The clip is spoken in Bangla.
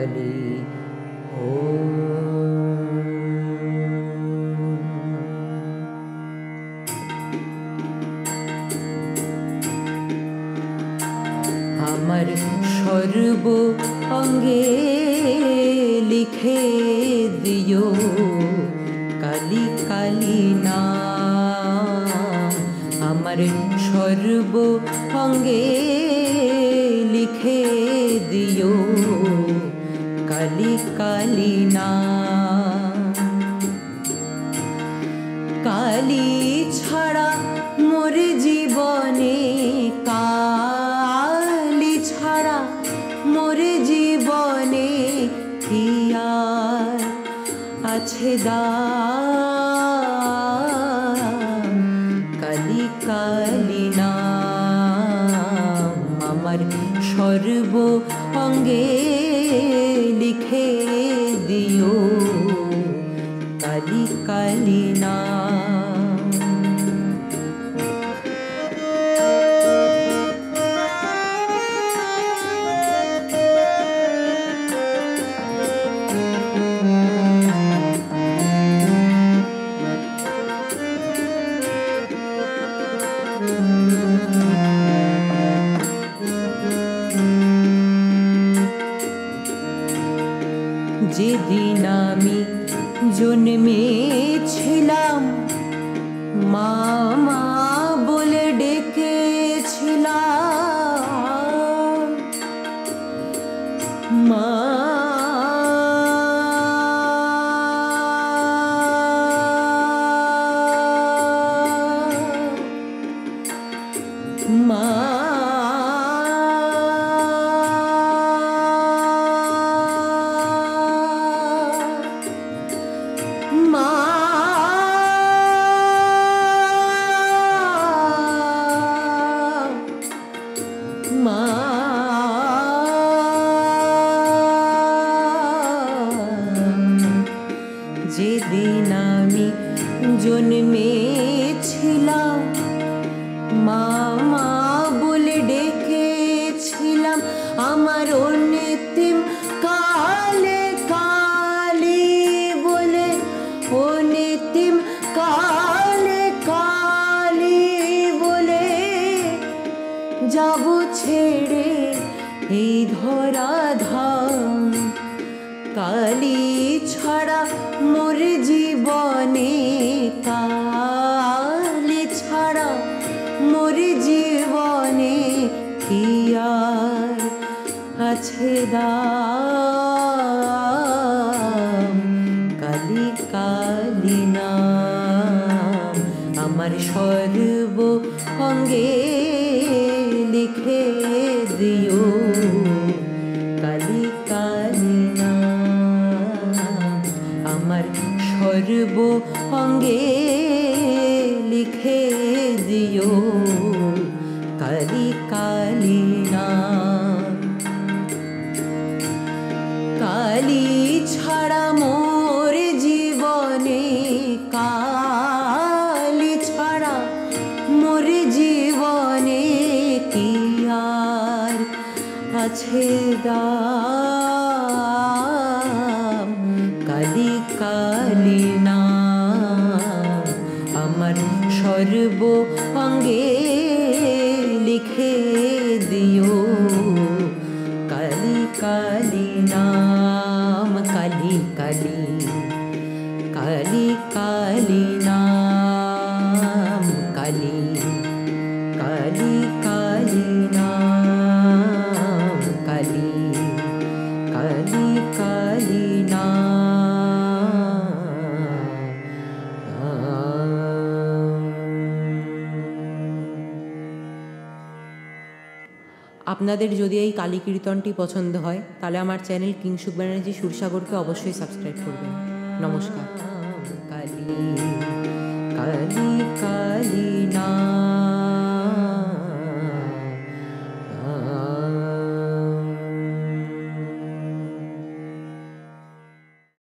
কালী আমার সর্ব অঙ্গে লিখে দিও কালী কালী নাম। আমার সর্ব অঙ্গে লিখে দিও কালী কালী নাম। কালী ছাড়া মোর জীবনে, কালী ছাড়া মোর জীবনে কি আর আছে দাম। কালী কালী নাম আমার সর্ব অঙ্গে লিখে দিও কালী কালী নাম। যেদিন আমি জন্মেছিলাম মা মা বলে ডেকেছিলাম, মা মা যেদিন আমি জন্মেছিলাম মা মা বলে ডেকেছিলাম, আমার অন্তিম কালে কালী বলে, অন্তিম কালে কালী বলে যাব ছেড়ে এই ধরাধাম। কালী ছাড়া মোর জীবনে, কালী ছাড়া মোর জীবনে কি আর আছে দাম। কালী কালী নাম আমার সর্ব অঙ্গে লিখে দিও কালী কালী নাম। আমার সর্ব অঙ্গে লিখে দিও কালী কালী নাম। কালী ছাড়া মোর জীবনে, কালী ছাড়া মোর জীবনে কি আর আছে দাম। কালী কালী নাম আমার সর্ব অঙ্গে লিখে দিও কালী কালী নাম। কালী কালী কালী কালী নাম, কালী কালী কালী নাম, কালী কালী কালী নাম। আপনাদের যদি এই কালী কীর্তনটি পছন্দ হয় তাহলে আমার চ্যানেল কিংশুক ব্যানার্জি সুরসাগরকে অবশ্যই সাবস্ক্রাইব করবেন। নমস্কার। কালী কালী কালী না